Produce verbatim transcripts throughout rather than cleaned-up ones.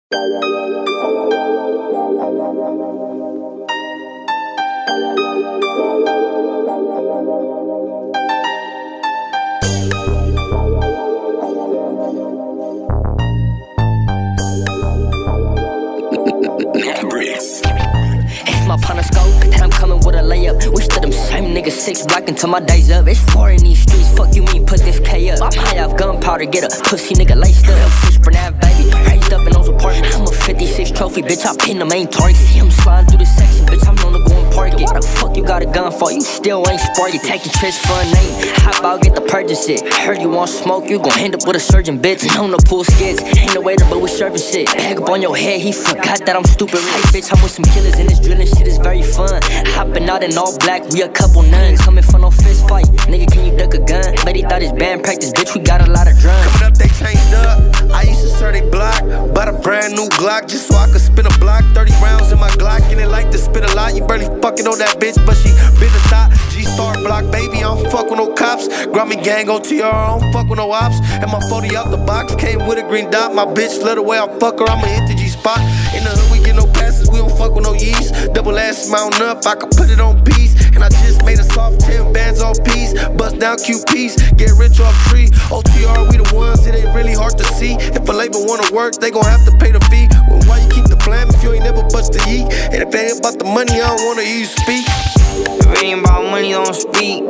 It's my partner scope, and I'm coming with a layup. We still them same niggas, six block until my days up. It's war in these streets, fuck you mean put this K up. I'm high off gunpowder, get a pussy nigga laced up. Real fish for that baby, raised up in those apartments. I'm a fifty-six trophy, bitch, I pin the main target. See him sliding through the section, bitch, I'm known to go and park it. Why the fuck you got a gun for? You still ain't sparky. Taking trips for a name, hop out, get the purchase it. Heard you want smoke, you gon' end up with a surgeon, bitch. Known to pull skits, ain't no waiter, but we serving shit. Bag up on your head, he forgot that I'm stupid. Hey, bitch, I'm with some killers, and this drilling shit is very fun. Hopping out in all black, we a couple nuns. Coming for no fist fight, nigga, can you duck a gun? Bet he thought his band practice, bitch, we got a lot of drums. Coming up, they changed up. I used to serve they block, bought a brand new Glock just so I could spin a block. Thirty rounds in my Glock, and it like to spit a lot. You barely fucking on that bitch, but she been a thought. G-Star block, baby, I don't fuck with no cops. Grammy gang on T R, I don't fuck with no ops. And my forty out the box came with a green dot. My bitch let away, I fuck her, I'ma hit the G-spot. In the hood, we get no passes, we don't fuck with no yeast. Double ass mounting up, I can put it on peace. And I just made a soft ten bands off piece. Bust down Q Ps, get rich off tree. O T R, we the ones, it ain't really hard to see. If a label wanna work, they gon' have to pay the fee. Well, why you keep the plan if you ain't never bust the yeet? And if it ain't about the money, I don't wanna hear you speak. If it ain't about money, don't speak.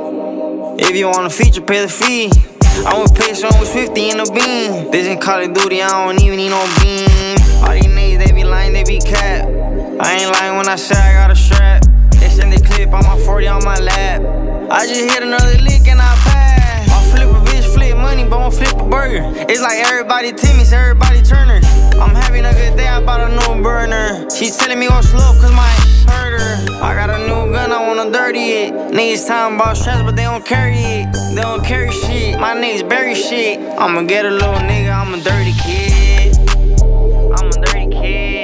If you want a feature, pay the fee. I would pay someone with fifty in the beam. This in Call of Duty, I don't even need no beam. All these niggas, they be lying, they be cap. I ain't lying when I say I got a strap. They send the clip on my forty on my lap. I just hit another lick and I pass. I'll flip a bitch, flip money, but won't flip a burger. It's like everybody Timmy's, everybody Turner. I'm having a good day, I bought a new burner. She's telling me go slow cause my hurt her. I got a new gun, I wanna dirty it. Niggas talking about straps, but they don't carry it. They don't carry shit, my niggas bury shit. I'ma get a little nigga, I'm a dirty kid. I'm a dirty kid.